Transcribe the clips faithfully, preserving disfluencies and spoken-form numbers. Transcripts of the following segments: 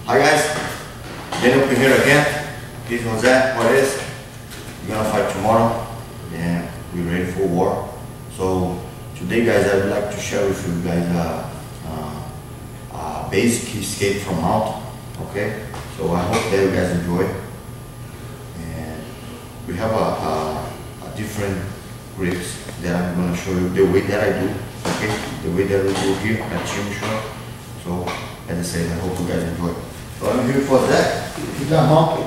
Hi guys, Daniel here again. This is Jose Juarez. We're gonna fight tomorrow and we're ready for war. So today guys, I would like to share with you guys a, a, a basic escape from mount. Okay, so I hope that you guys enjoy. And we have a, a, a different grips that I'm gonna show you the way that I do. Okay, the way that we do here at Team Show. So as I said, I hope you guys enjoy. So I'm here for that. Fica rápido.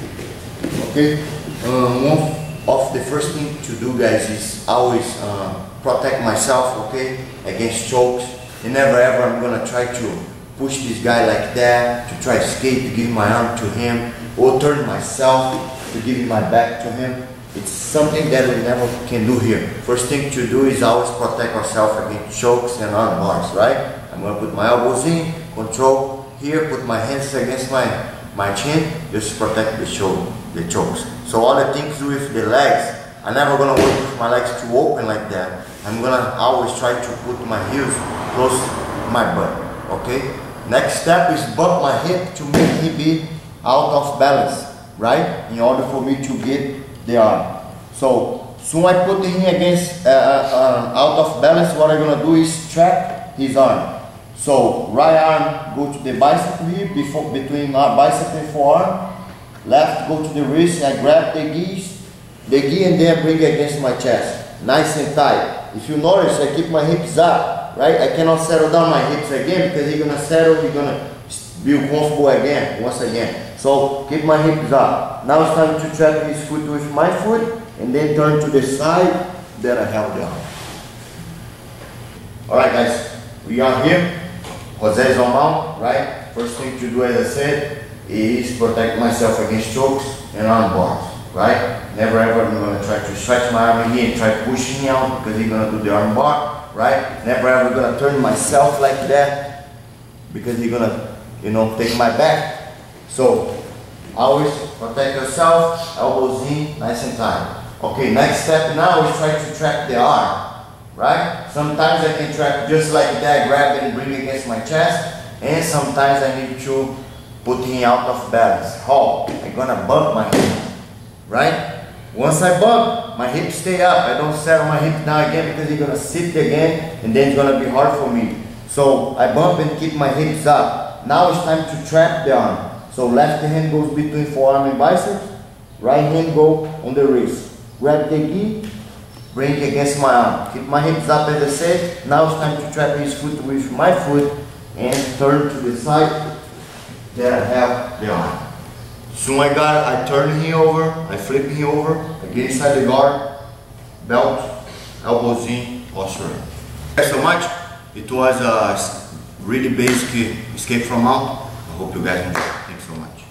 Okay. Um, one of the first thing to do, guys, is always uh, protect myself. Okay, against chokes. And never ever I'm gonna try to push this guy like that to try to escape, to give my arm to him, or turn myself to give my back to him. It's something that we never can do here. First thing to do is always protect ourselves against chokes and arm bars, right? I'm gonna put my elbows in, control here, put my hands against my, my chin, just to protect the choke, the chokes. So all the things with the legs, I'm never gonna work with my legs too open like that. I'm gonna always try to put my heels close to my butt, okay? Next step is bump my hip to make him be out of balance, right? In order for me to get the arm. So soon I put him against uh, uh, out of balance, what I'm gonna do is trap his arm. So right arm go to the bicep here, before, between my bicep and forearm. Left go to the wrist, I grab the geese, the gi and then bring it against my chest. Nice and tight. If you notice, I keep my hips up, right? I cannot settle down my hips again because he's gonna settle, he's gonna be comfortable again, once again. So keep my hips up. Now it's time to trap his foot with my foot and then turn to the side that I have down. Alright guys, we are here. Jose is on mount, right? First thing to do, as I said, is protect myself against chokes and arm bars, right? Never ever I'm gonna try to stretch my arm here and try pushing me out because he's gonna do the arm bar, right? Never ever gonna turn myself like that because he's gonna, you know, take my back. So always protect yourself, elbows in, nice and tight. Okay, next step now is try to trap the arm. Right? Sometimes I can trap just like that, grab it and bring it against my chest, and sometimes I need to put him out of balance. How? I'm gonna bump my hip, right? Once I bump, my hips stay up. I don't settle my hips down again because he's gonna sit again, and then it's gonna be hard for me. So I bump and keep my hips up. Now it's time to trap the arm. So left hand goes between forearm and biceps, right hand go on the wrist. Grab the gi, bring it against my arm. Keep my hips up as I said. Now it's time to trap his foot with my foot and turn to the side that I have the arm. Soon I got it, I turn him over, I flip him over, I get inside the guard, belt, elbows in, posture in. Thanks so much. It was a really basic escape from mount. I hope you guys enjoyed. Thanks so much.